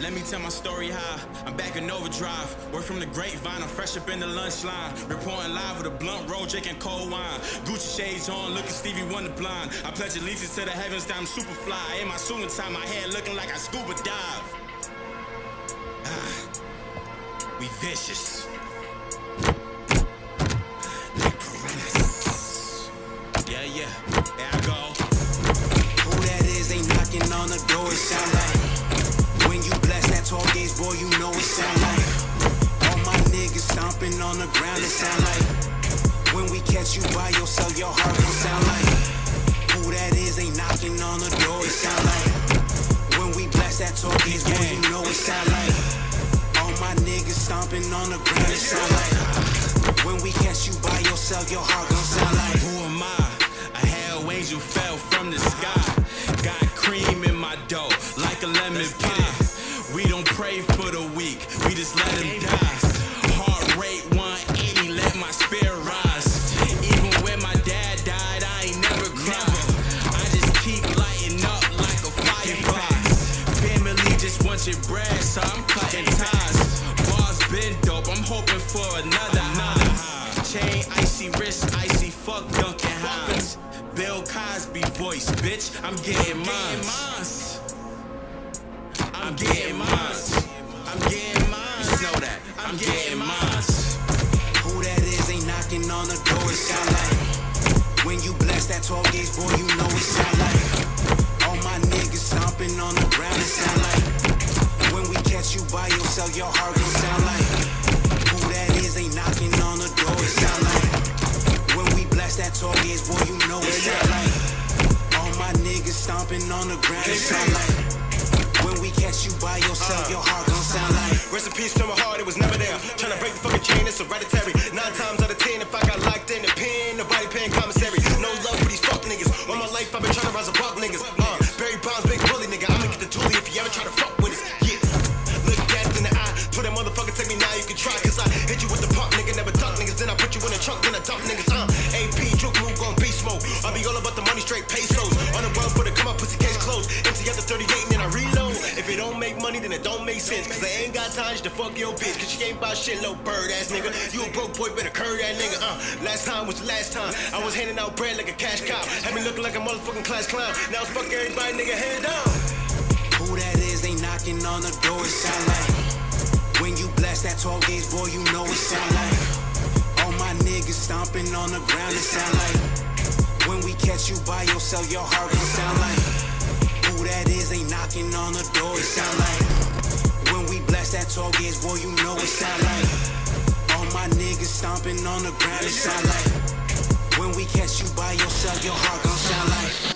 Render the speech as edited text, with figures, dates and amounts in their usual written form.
Let me tell my story how I'm back in overdrive. Word from the grapevine, I'm fresh up in the lunch line. Reporting live with a blunt roll, drinking cold wine. Gucci shades on, looking Stevie Wonder blind. I pledge allegiance to the heavens that I'm super fly. In my suit and tie, my hair looking like I scuba dive. We vicious. Like piranhas. Yeah, there I go. Who that is ain't knocking on the door, it sound like. When you blast that tall gaze, boy, you know it sound like. All my niggas stomping on the ground, it sound like. When we catch you by yourself, your heart gon' sound like. Who that is ain't knocking on the door, it sound like. When we blast that tall gaze, boy, you know it sound like. All my niggas stomping on the ground, it sound like. When we catch you by yourself, your heart gon' sound like. Who am I? A hell angel fell from the sky. Got cream in my dough, like a lemon pie. We don't pray for the weak, we just let them die. Heart rate 180, let my spirit rise. Even when my dad died, I ain't never cried. I just keep lighting up like a firefly. Family just wants your bread, so I'm cutting ties. Bars been dope, I'm hoping for another high. Chain icy, wrist icy, fuck Duncan Hines. Bill Cosby voice, bitch, I'm getting mines. I'm getting mines. I'm getting mines. You know that. I'm getting mines. Who that is ain't knocking on the door, it sound like. When you blast that tall gaze, boy, you know it sound like. All my niggas stomping on the ground, it sound like. When we catch you by yourself, your heart gon' sound like. Who that is ain't knocking on the door, it sound like. When we blast that tall gaze, boy, you know it sound like. All my niggas stomping on the ground, it sound like. When we catch you by yourself, your heart gon' sound like. Rest in peace to my heart, it was never there. Tryna break the fucking chain, it's hereditary. 9 times out of 10, if I got locked in the pen, nobody paying commissary. No love for these fuck niggas. All my life I've been tryna rise above niggas. Barry Bonds, big bully nigga. I'ma get the toolie if you ever try to fuck with us. Yeah. Look death in the eye. Told that motherfucker take me now, you can try. Cause I hit you with the pump, nigga. Never duck niggas. Then I put you in a trunk, then I dump niggas. AP, juke move, gon' beast mode. I'll be all about the money, straight pesos. On the run for the come up, pussy case closed. Empty at the 38 and then I reload. If it don't make money, then it don't make sense. Cause I ain't got time to fuck your bitch. Cause she ain't buy shit, little bird ass nigga. You a broke boy, better curry that nigga. Last time was the last time. I was handing out bread like a cash cow. Had me looking like a motherfucking class clown. Now it's fuck everybody, nigga, head down. Who that is ain't knocking on the door, it sound like. When you blast that tall gaze, boy, you know it sound like. All my niggas stomping on the ground, it sound like. When we catch you by yourself, your heart gon' sound like. Who that is ain't knocking on the door, it sound like. When we blast that tall gaze, boy, you know it sound like. All my niggas stomping on the ground, it sound like. When we catch you by yourself, your heart gon' sound like.